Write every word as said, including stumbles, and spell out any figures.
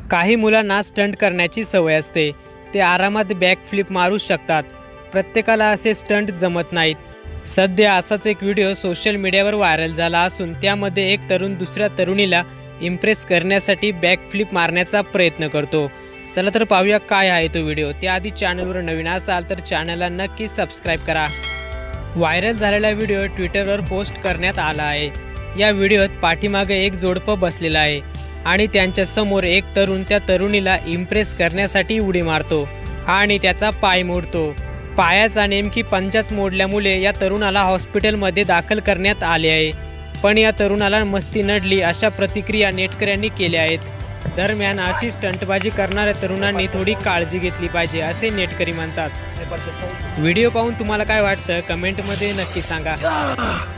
काही मुलांना स्टंट करण्याची सवय असते, ते आरामात बॅक फ्लिप मारू शकतात। प्रत्येकाला असे स्टंट जमत नाहीत। सध्या असाच एक व्हिडिओ सोशल मीडियावर व्हायरल झाला असून त्यामध्ये एक तरुण दुसऱ्या तरुणीला इम्प्रेस करण्यासाठी बॅक फ्लिप मारण्याचा प्रयत्न करतो। चला तर पाहूया काय आहे तो व्हिडिओ। त्याआधी चॅनलवर नवीन असाल तर चॅनलला नक्की सबस्क्राइब करा। व्हायरल झालेला व्हिडिओ ट्विटरवर पोस्ट करण्यात आला आहे। या व्हिडिओत पाठीमागे एक जोडपं बसलेला आहे आणि त्यांच्या समोर एक तरुण त्या तरुणीला इम्प्रेस करण्यासाठी उडी मारतो आणि त्याचा पाय मोडतो। पायाचा नेमकी पंचाच मोडल्यामुळे या तरुणाला हॉस्पिटलमध्ये दाखल करण्यात आले आहे। पण या तरुणाला मस्ती नडली अशा प्रतिक्रिया नेटकऱ्यांनी केल्या आहेत। दरम्यान अशी स्टंटबाजी करणाऱ्या तरुणांनी थोडी काळजी घेतली पाहिजे असे नेटकरी म्हणतात। व्हिडिओ पाहून तुम्हाला काय वाटतं कमेंटमध्ये नक्की सांगा।